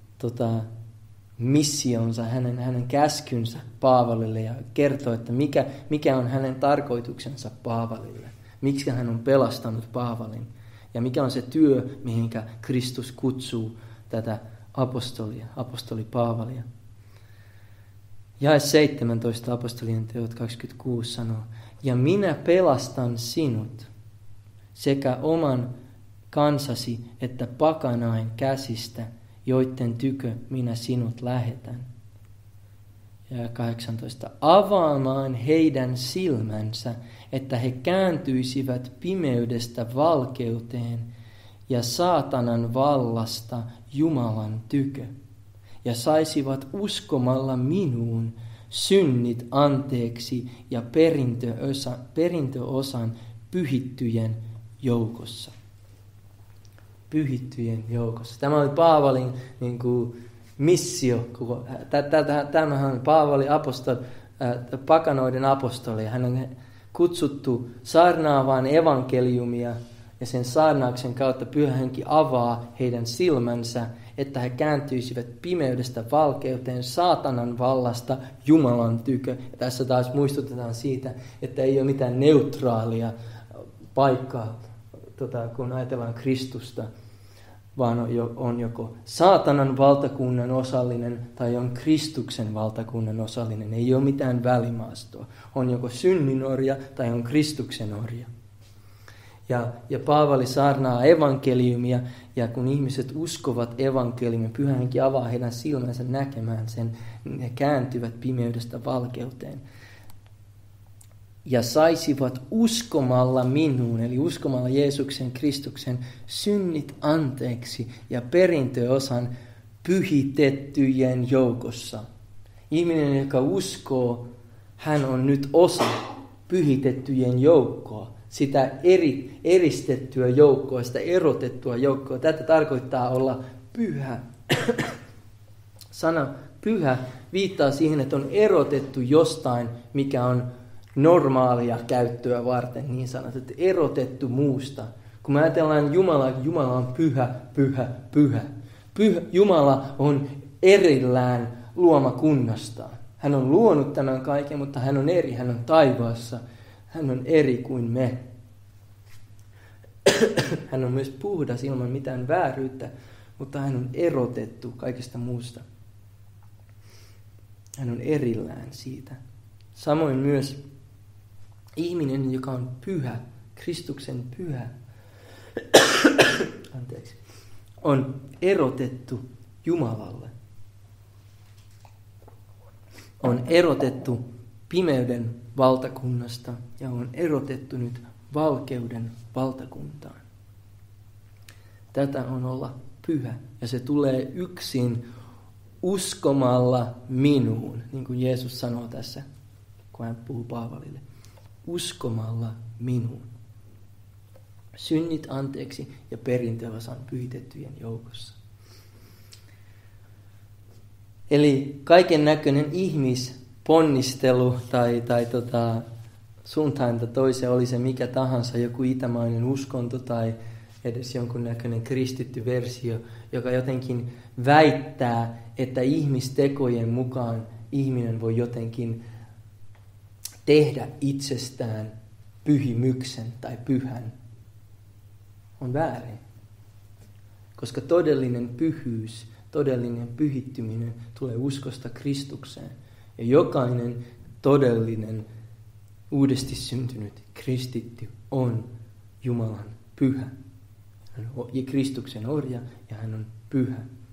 missionsa, hänen käskynsä Paavalille ja kertoo, että mikä on hänen tarkoituksensa Paavalille. Miksi hän on pelastanut Paavalin ja mikä on se työ, mihinkä Kristus kutsuu tätä apostoli Paavalia. Jae 17 apostolien teot 26 sanoo, ja minä pelastan sinut sekä oman kansasi että pakanain käsistä, joiden tykö minä sinut lähetän. Ja 18. Avaamaan heidän silmänsä, että he kääntyisivät pimeydestä valkeuteen ja saatanan vallasta Jumalan tykö, ja saisivat uskomalla minuun synnit anteeksi ja perintöosan pyhittyjen joukossa. Pyhittyjen joukossa. Tämä oli Paavalin missio. Tämähän on Paavali pakanoiden apostoli. Hän on kutsuttu saarnaavaan evankeliumia ja sen saarnauksen kautta Pyhä Henki avaa heidän silmänsä, että he kääntyisivät pimeydestä valkeuteen, saatanan vallasta Jumalan tykö. Ja tässä taas muistutetaan siitä, että ei ole mitään neutraalia paikkaa, kun ajatellaan Kristusta, vaan on joko saatanan valtakunnan osallinen tai on Kristuksen valtakunnan osallinen. Ei ole mitään välimaastoa. On joko synnin orja tai on Kristuksen orja. Ja Paavali saarnaa evankeliumia, ja kun ihmiset uskovat evankeliumia, Pyhä Henki avaa heidän silmänsä näkemään sen, ne kääntyvät pimeydestä valkeuteen. Ja saisivat uskomalla minuun, eli uskomalla Jeesuksen Kristuksen synnit anteeksi ja perintöosan pyhitettyjen joukossa. Ihminen, joka uskoo, hän on nyt osa pyhitettyjen joukkoa. Sitä eristettyä joukkoa, sitä erotettua joukkoa. Tätä tarkoittaa olla pyhä. Sana pyhä viittaa siihen, että on erotettu jostain, mikä on normaalia käyttöä varten, niin sanottu, erotettu muusta. Kun me ajatellaan Jumala on pyhä, pyhä, pyhä. Jumala on erillään luomakunnastaan. Hän on luonut tämän kaiken, mutta hän on eri, hän on taivaassa. Hän on eri kuin me. Hän on myös puhdas ilman mitään vääryyttä, mutta hän on erotettu kaikesta muusta. Hän on erillään siitä. Samoin myös ihminen, joka on pyhä, Kristuksen pyhä, on erotettu Jumalalle. On erotettu pimeyden valtakunnasta ja on erotettu nyt valkeuden valtakuntaan. Tätä on olla pyhä, ja se tulee yksin uskomalla minuun, niin kuin Jeesus sanoo tässä, kun hän puhuu Paavalille. Uskomalla minuun. Synnit anteeksi ja perintöosan pyhitettyjen joukossa. Eli kaiken näköinen ihmisponnistelu tai suuntaan toiseen, oli se mikä tahansa, joku itämainen uskonto tai edes jonkunnäköinen kristitty versio, joka jotenkin väittää, että ihmistekojen mukaan ihminen voi jotenkin tehdä itsestään pyhimyksen tai pyhän, on väärin. Koska todellinen pyhyys, todellinen pyhittyminen tulee uskosta Kristukseen. Ja jokainen todellinen uudesti syntynyt kristitty on Jumalan pyhä. Hän on Kristuksen orja ja hän on pyhä.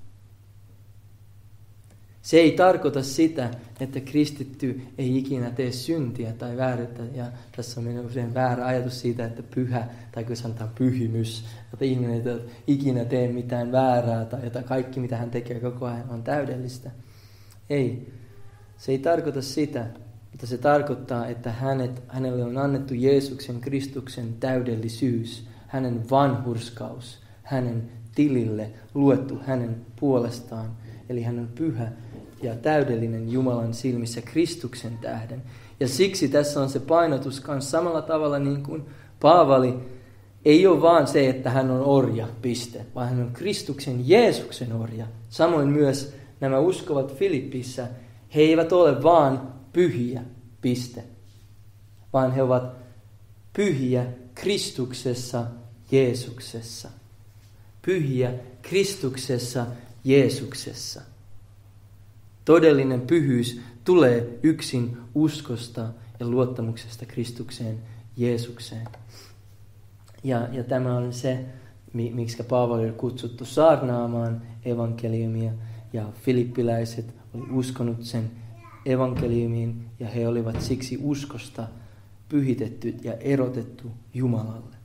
Se ei tarkoita sitä, että kristitty ei ikinä tee syntiä tai vääryyttä. Ja tässä on usein väärä ajatus siitä, että pyhä, tai kun sanotaan pyhimys, että ihminen ei ikinä tee mitään väärää, tai että kaikki mitä hän tekee koko ajan on täydellistä. Ei. Se ei tarkoita sitä, mutta se tarkoittaa, että hänelle on annettu Jeesuksen Kristuksen täydellisyys, hänen vanhurskaus, hänen tilille luettu hänen puolestaan. Eli hän on pyhä ja täydellinen Jumalan silmissä Kristuksen tähden. Ja siksi tässä on se painotus kanssa samalla tavalla niin kuin Paavali. Ei ole vaan se, että hän on orja, piste, vaan hän on Kristuksen Jeesuksen orja. Samoin myös nämä uskovat Filippissä, he eivät ole vaan pyhiä, piste, vaan he ovat pyhiä Kristuksessa Jeesuksessa. Pyhiä Kristuksessa Jeesuksessa. Todellinen pyhyys tulee yksin uskosta ja luottamuksesta Kristukseen Jeesukseen. Ja tämä on se, miksi Paavali oli kutsuttu saarnaamaan evankeliumia. Ja filippiläiset oli uskonut sen evankeliumiin ja he olivat siksi uskosta pyhitetty ja erotettu Jumalalle.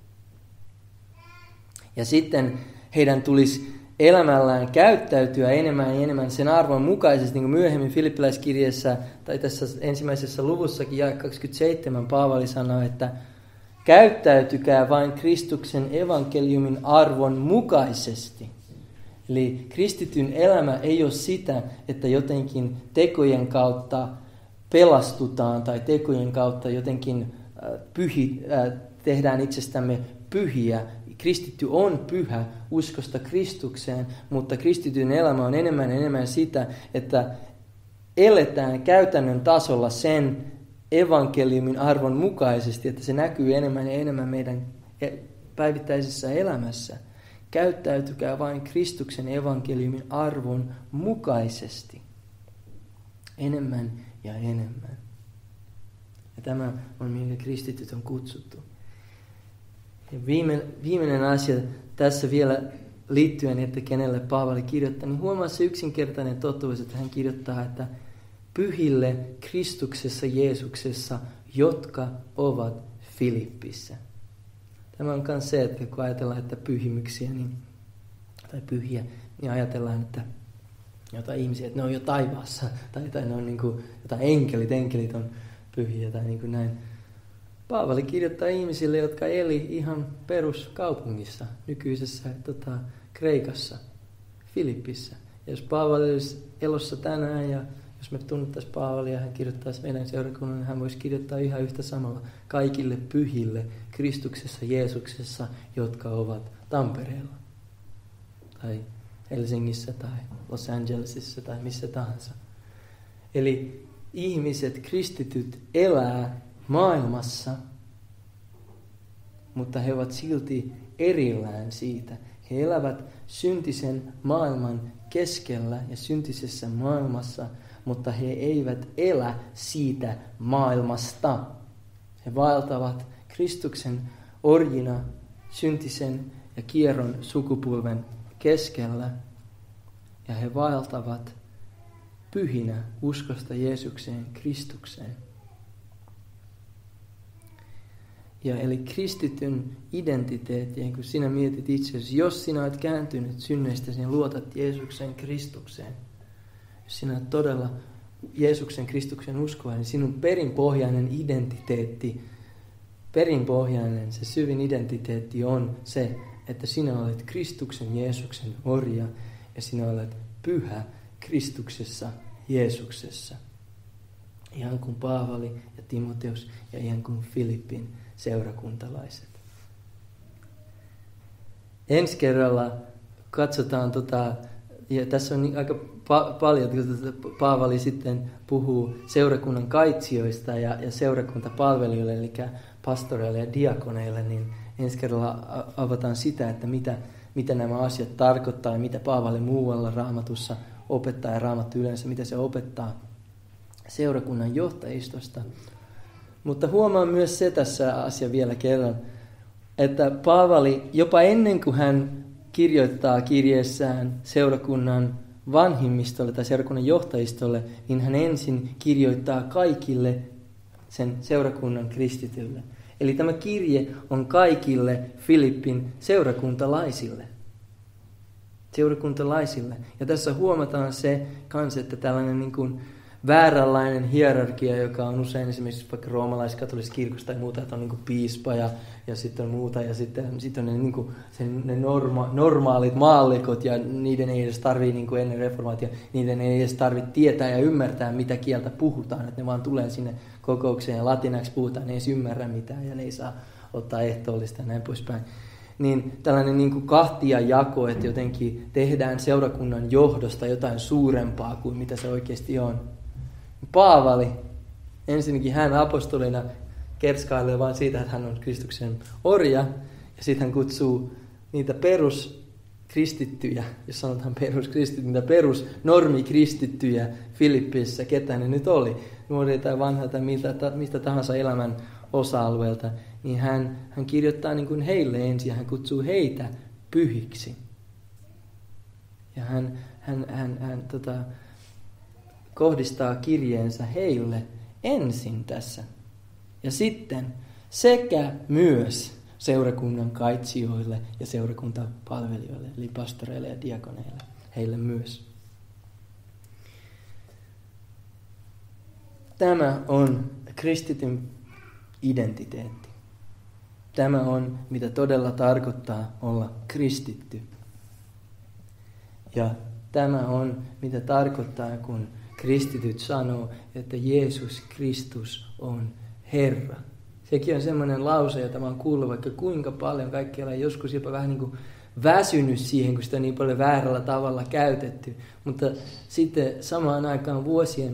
Ja sitten heidän tulisi elämällään käyttäytyä enemmän ja enemmän sen arvon mukaisesti, niin kuin myöhemmin Filippiläiskirjeessä tai tässä ensimmäisessä luvussakin jae 27 Paavali sanoi, että käyttäytykää vain Kristuksen evankeliumin arvon mukaisesti. Eli kristityn elämä ei ole sitä, että jotenkin tekojen kautta pelastutaan tai tekojen kautta jotenkin tehdään itsestämme pyhiä. Kristitty on pyhä uskosta Kristukseen, mutta kristityn elämä on enemmän sitä, että eletään käytännön tasolla sen evankeliumin arvon mukaisesti, että se näkyy enemmän ja enemmän meidän päivittäisessä elämässä. Käyttäytykää vain Kristuksen evankeliumin arvon mukaisesti. Enemmän ja enemmän. Ja tämä on, minkä kristityt on kutsuttu. Ja viimeinen asia tässä vielä liittyen, että kenelle Paavali kirjoittaa, niin huomaa se yksinkertainen totuus, että hän kirjoittaa, että pyhille Kristuksessa Jeesuksessa, jotka ovat Filippissä. Tämä on myös se, että kun ajatellaan, että pyhimyksiä tai pyhiä, niin ajatellaan, että jotain ihmisiä, että ne on jo taivaassa, tai ne on niin kuin jotain enkelit on pyhiä, tai niin kuin näin. Paavali kirjoittaa ihmisille, jotka eli ihan peruskaupungissa, nykyisessä Kreikassa, Filippissä. Ja jos Paavali olisi elossa tänään, ja jos me tunnettaisiin Paavalia ja hän kirjoittaisi meidän seurakunnan, niin hän voisi kirjoittaa ihan yhtä samalla kaikille pyhille Kristuksessa Jeesuksessa, jotka ovat Tampereella, tai Helsingissä, tai Los Angelesissa, tai missä tahansa. Eli ihmiset, kristityt, elää maailmassa, mutta he ovat silti erillään siitä. He elävät syntisen maailman keskellä ja syntisessä maailmassa, mutta he eivät elä siitä maailmasta. He vaeltavat Kristuksen orjina syntisen ja kierron sukupolven keskellä, ja he vaeltavat pyhinä uskosta Jeesukseen, Kristukseen. Ja eli kristityn identiteetti, kun sinä mietit itseäsi, jos sinä olet kääntynyt synneistä, niin luotat Jeesuksen Kristukseen. Jos sinä olet todella Jeesuksen Kristuksen uskoa, niin sinun perinpohjainen identiteetti, se syvin identiteetti on se, että sinä olet Kristuksen Jeesuksen orja ja sinä olet pyhä Kristuksessa, Jeesuksessa. Ihan kuin Paavali ja Timoteus ja ihan kuin Filippin seurakuntalaiset. Ensi kerralla katsotaan ja tässä on aika paljon, kun Paavali sitten puhuu seurakunnan kaitsijoista ja seurakuntapalvelijoille, eli pastoreille ja diakoneille, niin ensi kerralla avataan sitä, että mitä nämä asiat tarkoittaa ja mitä Paavali muualla Raamatussa opettaa ja Raamattu yleensä, mitä se opettaa seurakunnan johtajistosta. Mutta huomaan myös se tässä asia vielä kerran, että Paavali jopa ennen kuin hän kirjoittaa kirjeessään seurakunnan vanhimmistolle tai seurakunnan johtajistolle, niin hän ensin kirjoittaa kaikille sen seurakunnan kristityille. Eli tämä kirje on kaikille Filippin seurakuntalaisille. Ja tässä huomataan se kanssa, että tällainen niin kuin vääränlainen hierarkia, joka on usein esimerkiksi vaikka roomalaiskatolisessa kirkossa tai muuta, että on niin kuin piispa ja sitten on muuta, ja sitten on ne, niin kuin, ne normaalit maallikot, ja niiden ei edes tarvitse niin kuin ennen reformaatiota, niiden ei edes tarvitse tietää ja ymmärtää, mitä kieltä puhutaan, että ne vaan tulee sinne kokoukseen ja latinaksi puhutaan, ne ei edes ymmärrä mitään ja ne ei saa ottaa ehtoollista ja näin poispäin. Niin tällainen niin kuin kahtia jako, että jotenkin tehdään seurakunnan johdosta jotain suurempaa kuin mitä se oikeasti on. Paavali, ensinnäkin hän apostolina kerskailee vain siitä, että hän on Kristuksen orja, ja sitten hän kutsuu niitä peruskristittyjä, jos sanotaan peruskristittyjä, niitä perusnormikristittyjä Filippissä, ketä ne nyt oli, nuoria tai vanhaa tai mistä tahansa elämän osa-alueelta, niin hän kirjoittaa niin kuin heille ensin, ja hän kutsuu heitä pyhiksi. Ja hän kohdistaa kirjeensä heille ensin tässä. Ja sitten sekä myös seurakunnan kaitsijoille ja seurakuntapalvelijoille, eli pastoreille ja diakoneille, heille myös. Tämä on kristityn identiteetti. Tämä on, mitä todella tarkoittaa olla kristitty. Ja tämä on, mitä tarkoittaa, kun kristityt sanoo, että Jeesus Kristus on Herra. Sekin on semmoinen lause, jota mä oon kuullut vaikka kuinka paljon kaikkialla, joskus jopa vähän niin kuin väsynyt siihen, kun sitä on niin paljon väärällä tavalla käytetty. Mutta sitten samaan aikaan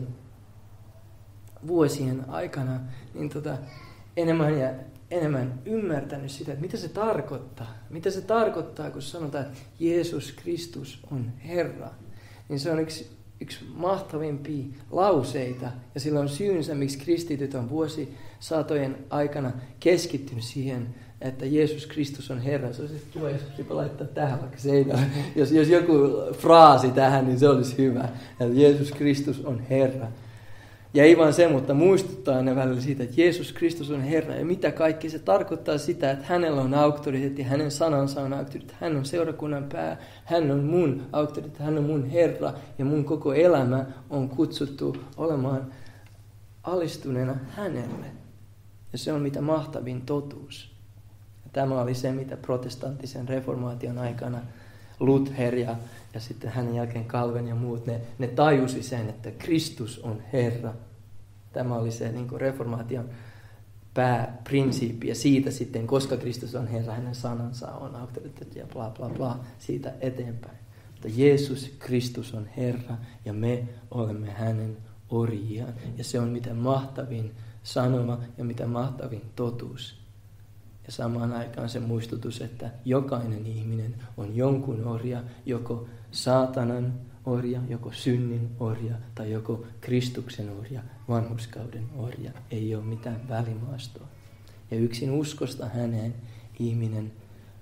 vuosien aikana niin enemmän ja enemmän ymmärtänyt sitä, että mitä se tarkoittaa. Mitä se tarkoittaa, kun sanotaan, että Jeesus Kristus on Herra. Niin se on yksi mahtavimpia lauseita, ja sillä on syynsä, miksi kristityt on vuosisatojen aikana keskittynyt siihen, että Jeesus Kristus on Herra. Se olisi tuo, jos jopa laittaa tähän vaikka seinään. Jos joku fraasi tähän, niin se olisi hyvä. Että Jeesus Kristus on Herra. Ja ei vaan se, mutta muistuttaa ne välillä siitä, että Jeesus Kristus on Herra. Ja mitä kaikki se tarkoittaa sitä, että hänellä on auktoriteetti, hänen sanansa on auktoriteetti, hän on seurakunnan pää, hän on mun auktoriteetti, hän on mun Herra. Ja mun koko elämä on kutsuttu olemaan alistuneena hänelle. Ja se on mitä mahtavin totuus. Ja tämä oli se, mitä protestanttisen reformaation aikana Luther ja sitten hänen jälkeen Calvin ja muut, ne tajusi sen, että Kristus on Herra. Tämä oli se niin kuin reformaation pääprinsiippi, ja siitä sitten, koska Kristus on Herra, hänen sanansa on auktoriteetti ja bla bla bla, siitä eteenpäin. Mutta Jeesus Kristus on Herra, ja me olemme hänen orjiaan. Ja se on mitä mahtavin sanoma ja mitä mahtavin totuus. Ja samaan aikaan se muistutus, että jokainen ihminen on jonkun orja, joko saatanan orja, joko synnin orja tai joko Kristuksen orja, vanhurskauden orja. Ei ole mitään välimaastoa. Ja yksin uskosta häneen ihminen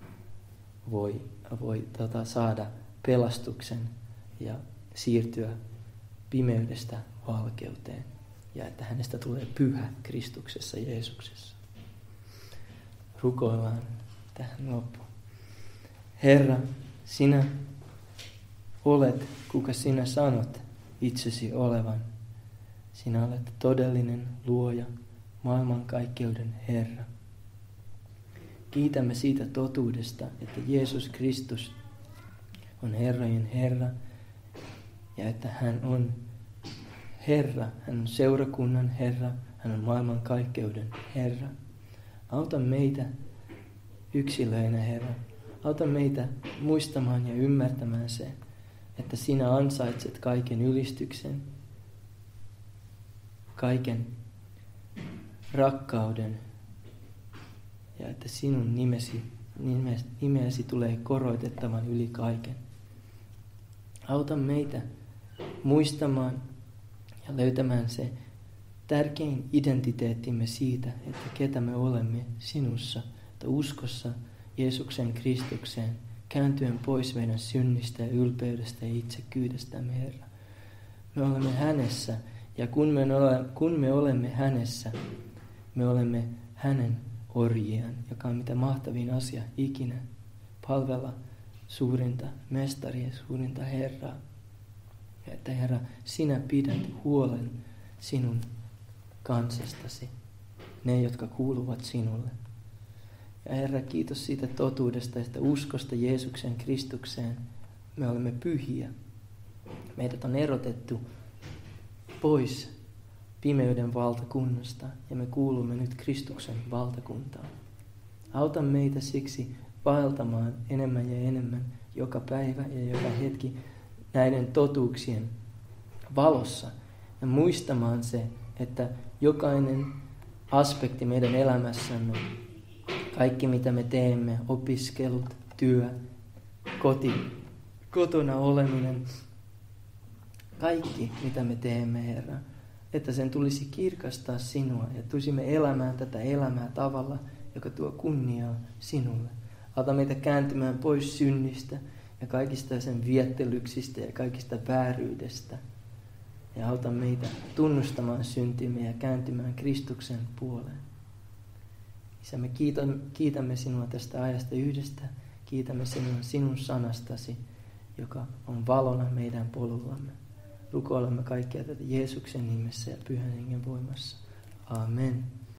voi saada pelastuksen ja siirtyä pimeydestä valkeuteen. Ja että hänestä tulee pyhä Kristuksessa Jeesuksessa. Rukoillaan tähän loppuun. Herra, sinä olet, kuka sinä sanot itsesi olevan. Sinä olet todellinen luoja, maailmankaikkeuden Herra. Kiitämme siitä totuudesta, että Jeesus Kristus on Herrojen Herra ja että hän on Herra, hän on seurakunnan Herra, hän on maailmankaikkeuden Herra. Auta meitä yksilöinä, Herra. Auta meitä muistamaan ja ymmärtämään se, että sinä ansaitset kaiken ylistyksen, kaiken rakkauden ja että sinun nimesi tulee koroitettavan yli kaiken. Auta meitä muistamaan ja löytämään se tärkein identiteettimme siitä, että ketä me olemme sinussa, että uskossa Jeesuksen Kristukseen, kääntyen pois meidän synnistä ja ylpeydestä ja itsekyydestämme, Herra. Me olemme hänessä, ja kun me olemme hänessä, me olemme hänen orjiaan, joka on mitä mahtavin asia ikinä, palvella suurinta mestaria, suurinta Herraa. Ja että Herra, sinä pidät huolen sinun kansastasi, ne, jotka kuuluvat sinulle. Ja Herra, kiitos siitä totuudesta, että uskosta Jeesuksen Kristukseen me olemme pyhiä. Meidät on erotettu pois pimeyden valtakunnasta ja me kuulumme nyt Kristuksen valtakuntaan. Auta meitä siksi vaeltamaan enemmän ja enemmän joka päivä ja joka hetki näiden totuuksien valossa ja muistamaan se, että jokainen aspekti meidän elämässämme, kaikki mitä me teemme, opiskelut, työ, kotona oleminen, kaikki mitä me teemme, Herra, että sen tulisi kirkastaa sinua ja tulisimme elämään tätä elämää tavalla, joka tuo kunniaa sinulle. Auta meitä kääntymään pois synnistä ja kaikista sen viettelyksistä ja kaikista vääryydestä. Ja auta meitä tunnustamaan syntimme ja kääntymään Kristuksen puoleen. Isä, me kiitämme sinua tästä ajasta yhdestä. Kiitämme sinua sinun sanastasi, joka on valona meidän polullamme. Rukoilemme kaikkea tätä Jeesuksen nimessä ja Pyhän Hengen voimassa. Amen.